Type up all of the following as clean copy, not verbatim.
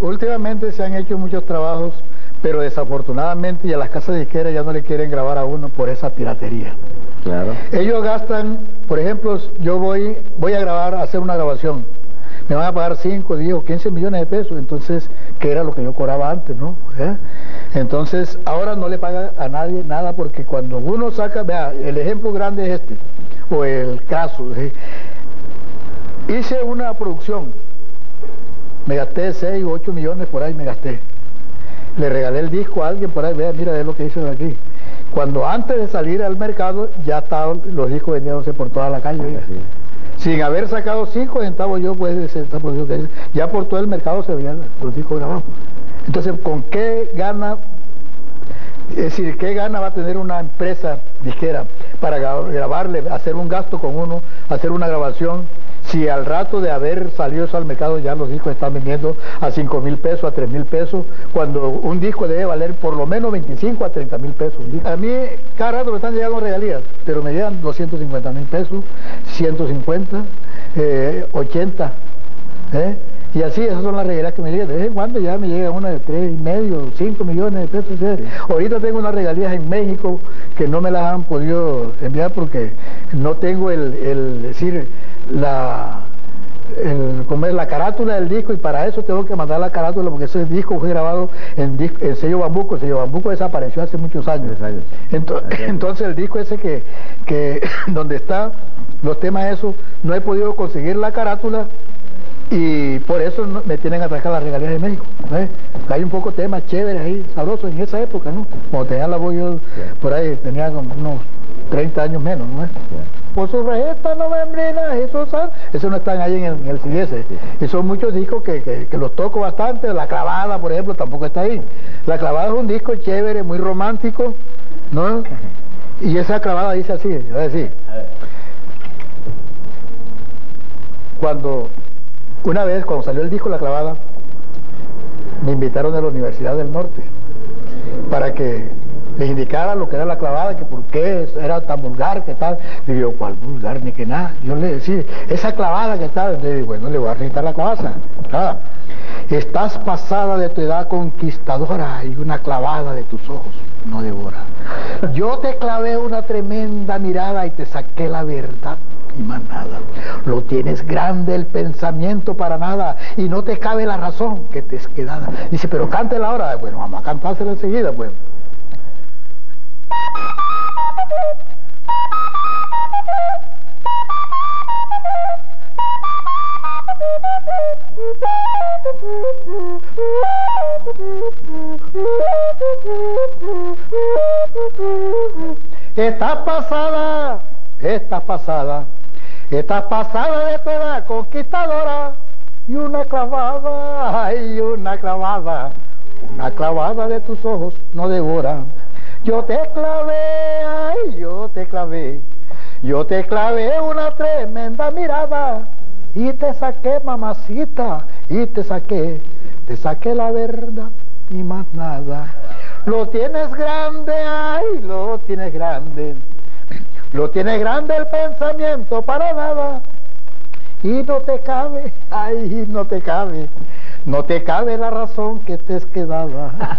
últimamente se han hecho muchos trabajos, pero desafortunadamente ya las casas disqueras ya no le quieren grabar a uno por esa piratería. Claro. Ellos gastan, por ejemplo, yo voy a grabar, a hacer una grabación. Me van a pagar 5, 10 o 15 millones de pesos, entonces, que era lo que yo cobraba antes, ¿no? Entonces, ahora no le paga a nadie nada, porque cuando uno saca, vea, el ejemplo grande es este, o el caso. Hice una producción, me gasté 6 o 8 millones por ahí, me gasté. Le regalé el disco a alguien por ahí, vea, mira, es lo que hice de aquí. Cuando antes de salir al mercado, ya estaban los discos vendiéndose por toda la calle. Sin haber sacado 5 centavos yo, pues, de esa producción que hice, ya por todo el mercado se veían los discos grabados. Entonces, ¿con qué gana? Es decir, ¿qué gana va a tener una empresa disquera para grabarle, hacer un gasto con uno, hacer una grabación, si al rato de haber salido eso al mercado ya los discos están vendiendo a 5,000 pesos, a 3,000 pesos, cuando un disco debe valer por lo menos 25 a 30,000 pesos? A mí cada rato me están llegando regalías, pero me llegan 250,000 pesos, 150, 80, y así, esas son las regalías que me llegan. De vez en cuando ya me llega una de 3,5, 5 millones de pesos. Ahorita tengo unas regalías en México que no me las han podido enviar porque no tengo como es la carátula del disco, y para eso tengo que mandar la carátula porque ese disco fue grabado en sello Bambuco. El sello Bambuco desapareció hace muchos años. Entonces el disco ese que donde está los temas esos, no he podido conseguir la carátula y por eso me tienen que atacar las regalías de México. Hay un poco de temas chéveres ahí, sabrosos en esa época, ¿no? Cuando tenía la voz yo, por ahí tenía como unos 30 años menos, ¿no? Por sus restas novembrinas, esos no están ahí en el CD ese. Y son muchos discos que los toco bastante. La Clavada, por ejemplo, tampoco está ahí. La Clavada es un disco chévere, muy romántico, ¿no? Y esa Clavada dice así, yo voy a decir. Una vez, cuando salió el disco La Clavada, me invitaron a la Universidad del Norte para que les indicara lo que era la clavada, que por qué era tan vulgar, que tal. Y yo, ¿cuál vulgar? Ni que nada. Yo le decía, esa clavada que tal. Entonces, bueno, le voy a recitar la clavada. Estás pasada de tu edad conquistadora y una clavada de tus ojos no devora. Yo te clavé una tremenda mirada y te saqué la verdad y más nada. Lo tienes grande el pensamiento para nada y no te cabe la razón que te es quedada. Dice, pero cántela ahora. Bueno, vamos a cantársela enseguida, pues. Estás pasada de tu edad conquistadora y una clavada, ay, una clavada de tus ojos no devora. Yo te clavé, ay, yo te clavé una tremenda mirada y te saqué, mamacita, y te saqué la verdad y más nada. Lo tienes grande, ay, lo tienes grande el pensamiento para nada y no te cabe, ay, no te cabe la razón que te es quedada.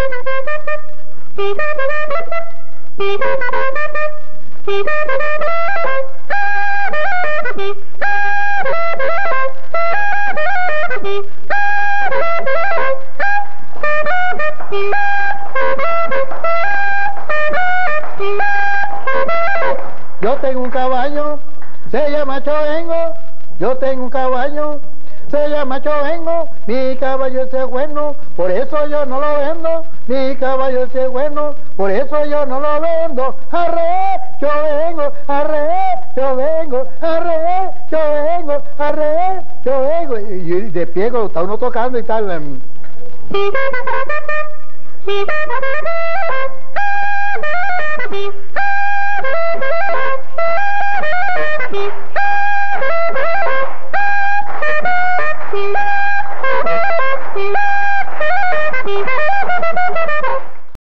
Yo tengo un caballo, se llama Chovengo. Yo tengo un caballo, se llama Chovengo. Mi caballo ese es bueno, por eso yo no lo vendo. Mi caballo ese es bueno, por eso yo no lo vendo. Arre, Chovengo, arre, Chovengo, arre, Chovengo, arre, Chovengo. Y de pie, cuando está uno tocando y tal.